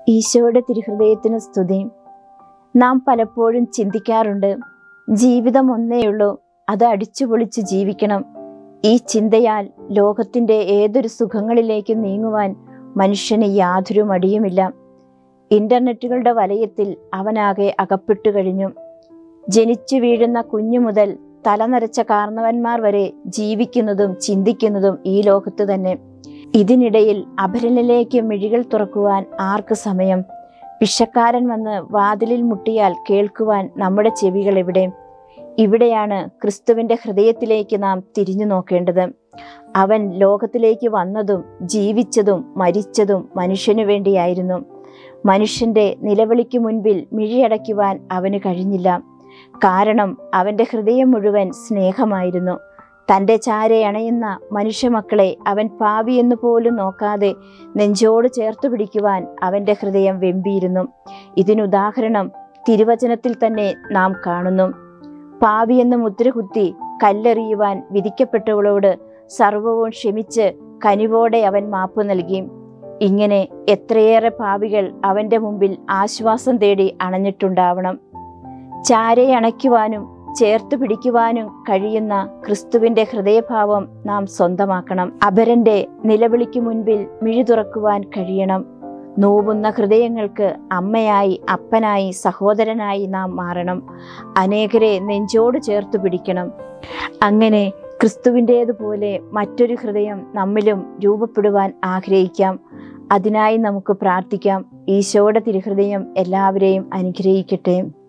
ഈശോയുടെ തിരുഹൃദയത്തിന് സ്തുതി. നാം പലപ്പോഴും ചിന്തിക്കാറുണ്ട്, ജീവിതം ഒന്നേയുള്ളൂ, അത് അടിച്ചുപൊളിച്ച് ജീവിക്കണം. ഈ ചിന്തയാൽ ലോകത്തിൻ്റെ ഏതൊരു സുഖങ്ങളിലേക്കും നീങ്ങുവാൻ മനുഷ്യന് യാതൊരു മടിയുമില്ല. ഇൻ്റർനെറ്റുകളുടെ വലയത്തിൽ അവനാകെ അകപ്പെട്ടു കഴിഞ്ഞു. ജനിച്ചു വീഴുന്ന കുഞ്ഞു മുതൽ തലനരച്ച കാർന്നവന്മാർ വരെ ജീവിക്കുന്നതും ചിന്തിക്കുന്നതും ഈ ലോകത്ത് തന്നെ. ഇതിനിടയിൽ അപരനിലേക്ക് മിഴികൾ തുറക്കുവാൻ ആർക്ക് സമയം? പിശക്കാരൻ വന്ന് വാതിലിൽ മുട്ടിയാൽ കേൾക്കുവാൻ നമ്മുടെ ചെവികൾ എവിടെ? ഇവിടെയാണ് ക്രിസ്തുവിൻ്റെ ഹൃദയത്തിലേക്ക് നാം തിരിഞ്ഞു നോക്കേണ്ടത്. അവൻ ലോകത്തിലേക്ക് വന്നതും ജീവിച്ചതും മരിച്ചതും മനുഷ്യനു വേണ്ടിയായിരുന്നു. മനുഷ്യൻ്റെ നിലവിളിക്ക് മുൻപിൽ മിഴിയടയ്ക്കുവാൻ അവന് കഴിഞ്ഞില്ല. കാരണം അവൻ്റെ ഹൃദയം മുഴുവൻ സ്നേഹമായിരുന്നു. തൻ്റെ ചാരെ അണയുന്ന മനുഷ്യമക്കളെ അവൻ പാവിയെന്നു പോലും നോക്കാതെ നെഞ്ചോട് ചേർത്തു പിടിക്കുവാൻ അവൻ്റെ ഹൃദയം വെമ്പിയിരുന്നു. ഇതിനുദാഹരണം തിരുവചനത്തിൽ തന്നെ നാം കാണുന്നു. പാവിയെന്ന് മുദ്രകുത്തി കല്ലെറിയുവാൻ വിധിക്കപ്പെട്ടവളോട് സർവവും ക്ഷമിച്ച് കനിവോടെ അവൻ മാപ്പ് നൽകി. ഇങ്ങനെ എത്രയേറെ പാവികൾ അവൻ്റെ മുമ്പിൽ ആശ്വാസം തേടി അണഞ്ഞിട്ടുണ്ടാവണം. ചാരെ അണയ്ക്കുവാനും ചേർത്ത് പിടിക്കുവാനും കഴിയുന്ന ക്രിസ്തുവിൻ്റെ ഹൃദയഭാവം നാം സ്വന്തമാക്കണം. അപരൻ്റെ നിലവിളിക്ക് മുൻപിൽ മിഴി തുറക്കുവാൻ കഴിയണം. നോവുന്ന ഹൃദയങ്ങൾക്ക് അമ്മയായി, അപ്പനായി, സഹോദരനായി നാം മാറണം. അനേകരെ നെഞ്ചോട് ചേർത്ത് പിടിക്കണം. അങ്ങനെ ക്രിസ്തുവിൻ്റേതുപോലെ മറ്റൊരു ഹൃദയം നമ്മിലും രൂപപ്പെടുവാൻ ആഗ്രഹിക്കാം. അതിനായി നമുക്ക് പ്രാർത്ഥിക്കാം. ഈശോയുടെ തിരുഹൃദയം എല്ലാവരെയും അനുഗ്രഹിക്കട്ടെ.